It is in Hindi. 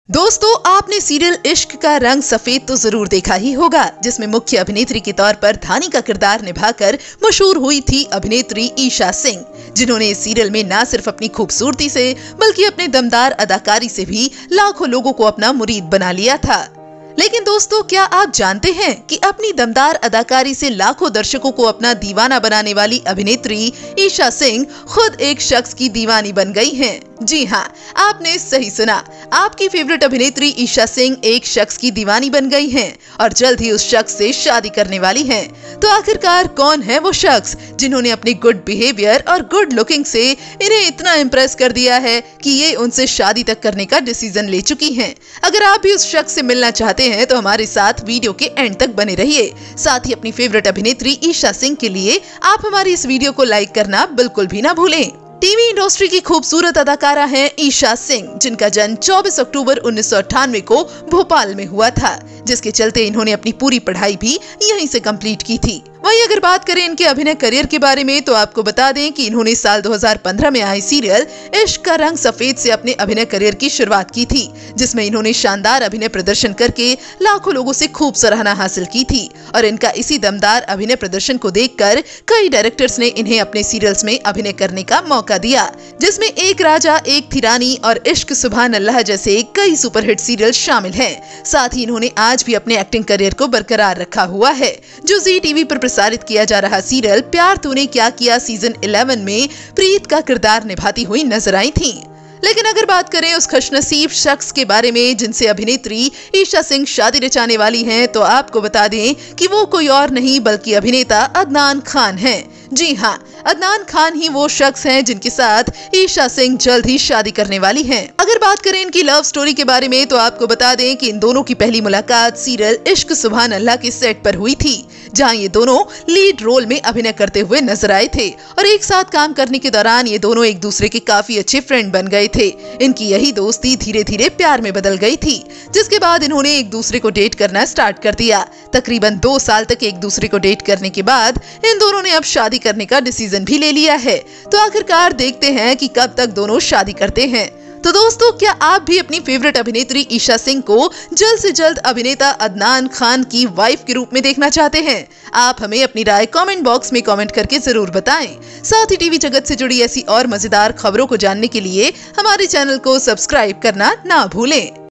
दोस्तों, आपने सीरियल इश्क का रंग सफेद तो जरूर देखा ही होगा, जिसमें मुख्य अभिनेत्री के तौर पर धानी का किरदार निभाकर मशहूर हुई थी अभिनेत्री ईशा सिंह, जिन्होंने इस सीरियल में न सिर्फ अपनी खूबसूरती से बल्कि अपने दमदार अदाकारी से भी लाखों लोगों को अपना मुरीद बना लिया था। लेकिन दोस्तों, क्या आप जानते हैं कि अपनी दमदार अदाकारी से लाखों दर्शकों को अपना दीवाना बनाने वाली अभिनेत्री ईशा सिंह खुद एक शख्स की दीवानी बन गई हैं। जी हाँ, आपने सही सुना, आपकी फेवरेट अभिनेत्री ईशा सिंह एक शख्स की दीवानी बन गई हैं और जल्द ही उस शख्स से शादी करने वाली हैं। तो आखिरकार कौन है वो शख्स जिन्होंने अपने गुड बिहेवियर और गुड लुकिंग से इन्हें इतना इम्प्रेस कर दिया है कि ये उनसे शादी तक करने का डिसीजन ले चुकी हैं। अगर आप भी उस शख्स से मिलना चाहते हैं तो हमारे साथ वीडियो के एंड तक बने रहिए। साथ ही अपनी फेवरेट अभिनेत्री ईशा सिंह के लिए आप हमारी इस वीडियो को लाइक करना बिल्कुल भी ना भूलें। टीवी इंडस्ट्री की खूबसूरत अदाकारा हैं ईशा सिंह, जिनका जन्म 24 अक्टूबर 1998 को भोपाल में हुआ था, जिसके चलते इन्होंने अपनी पूरी पढ़ाई भी यहीं से कंप्लीट की थी। वहीं अगर बात करें इनके अभिनय करियर के बारे में तो आपको बता दें कि इन्होंने साल 2015 में आई सीरियल इश्क का रंग सफेद से अपने अभिनय करियर की शुरुआत की थी, जिसमें इन्होंने शानदार अभिनय प्रदर्शन करके लाखों लोगों से खूब सराहना हासिल की थी। और इनका इसी दमदार अभिनय प्रदर्शन को देखकर कई डायरेक्टर्स ने इन्हें अपने सीरियल्स में अभिनय करने का मौका दिया, जिसमें एक राजा एक थी रानी और इश्क सुभान अल्लाह जैसे कई सुपरहिट सीरियल शामिल हैं। साथ ही इन्होंने आज भी अपने एक्टिंग करियर को बरकरार रखा हुआ है, जो जी टीवी पर प्रसारित किया जा रहा सीरियल प्यार तूने क्या किया सीजन 11 में प्रीत का किरदार निभाती हुई नजर आई थी। लेकिन अगर बात करें उस खुशनसीब शख्स के बारे में जिनसे अभिनेत्री ईशा सिंह शादी रचाने वाली हैं, तो आपको बता दें कि वो कोई और नहीं बल्कि अभिनेता अदनान खान हैं। जी हाँ, अदनान खान ही वो शख्स हैं जिनके साथ ईशा सिंह जल्द ही शादी करने वाली हैं। अगर बात करें इनकी लव स्टोरी के बारे में तो आपको बता दें कि इन दोनों की पहली मुलाकात सीरियल इश्क सुभान अल्लाह के सेट पर हुई थी, जहां ये दोनों लीड रोल में अभिनय करते हुए नजर आए थे और एक साथ काम करने के दौरान ये दोनों एक दूसरे के काफी अच्छे फ्रेंड बन गए थे। इनकी यही दोस्ती धीरे धीरे प्यार में बदल गई थी, जिसके बाद इन्होंने एक दूसरे को डेट करना स्टार्ट कर दिया। तकरीबन 2 साल तक एक दूसरे को डेट करने के बाद इन दोनों ने अब शादी करने का डिसीजन भी ले लिया है। तो आखिरकार देखते हैं कि कब तक दोनों शादी करते हैं। तो दोस्तों, क्या आप भी अपनी फेवरेट अभिनेत्री ईशा सिंह को जल्द से जल्द अभिनेता अदनान खान की वाइफ के रूप में देखना चाहते हैं? आप हमें अपनी राय कमेंट बॉक्स में कमेंट करके जरूर बताएं। साथ ही टीवी जगत से जुड़ी ऐसी और मजेदार खबरों को जानने के लिए हमारे चैनल को सब्सक्राइब करना ना भूलें।